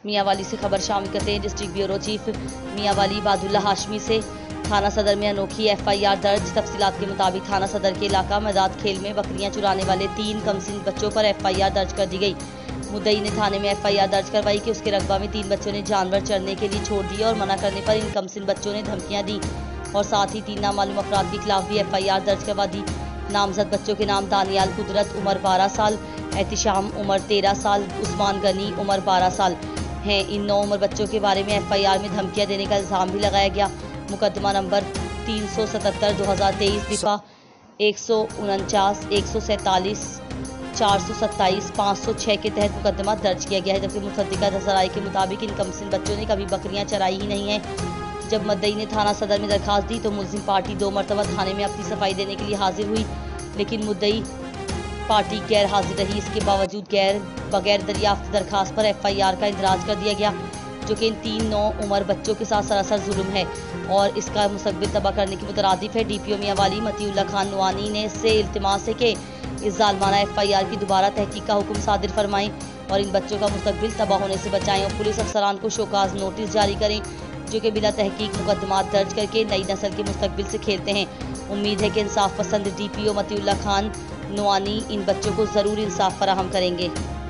मियांवाली से खबर शामिल करते हैं district bureau chief Mianwali Ibadullah Hashmi से। थाना सदर में अनोखी एफआईआर दर्ज। तफसीलात के मुताबिक थाना सदर के इलाका मैदात खेल में बकरियां चुराने वाले 3 कमसिन बच्चों पर एफआईआर दर्ज कर दी गई। मुद्दई ने थाने में एफआईआर दर्ज करवाई कि उसके रकबा में 3 बच्चों ने जानवर चरने के लिए छोड़ दिया और मना करने पर इन कमसिन बच्चों ने धमकियां दी और साथ ही 3 नामालूम अफराद के खिलाफ भी एफआईआर दर्ज करवा दी। नामजद बच्चों के नाम दानियाल कुदरत उम्र 12 साल, एहतिशाम उम्र 13 साल, उस्मान गनी उम्र 12 साल हैं। इन 9 उम्र बच्चों के बारे में एफआईआर में धमकियां देने का इल्जाम भी लगाया गया। मुकदमा नंबर 377/2023 दिफा 149, 147, 427, 506 के तहत मुकदमा दर्ज किया गया है। जबकि मुसद्दिका नजर आई के मुताबिक इन कमसिन बच्चों ने कभी बकरियां चराई ही नहीं है। जब मुद्दई ने थाना सदर में दरखास्त दी तो मुलजिम पार्टी 2 मरतबा थाने में अपनी सफाई देने के लिए हाजिर हुई, लेकिन मुद्दई पार्टी गैर हाजिर रही। इसके बावजूद बगैर दरियाफ्त दरखास्त पर एफआईआर का इंदराज कर दिया गया, जो कि इन 3 9 उम्र बच्चों के साथ सरासर जुल्म है और इसका मुस्तकबिल तबाह करने की मुतरादिफ है। डीपीओ मियांवाली मतीउल्लाह खान नवानी ने से इल्तिमास है कि इस जालमाना एफआईआर की दोबारा तहकीक का हुक्म सादिर फरमाएं और इन बच्चों का मुस्तकबिल तबाह होने से बचाएं और पुलिस अफसरान को शोकाज नोटिस जारी करें, जो कि बिला तहकीक मुकदमात दर्ज करके नई नस्ल के मुस्तकबिल से खेलते हैं। उम्मीद है कि इंसाफ पसंद डीपीओ मतीउल्लाह खान नवानी इन बच्चों को ज़रूर इंसाफ फराहम करेंगे।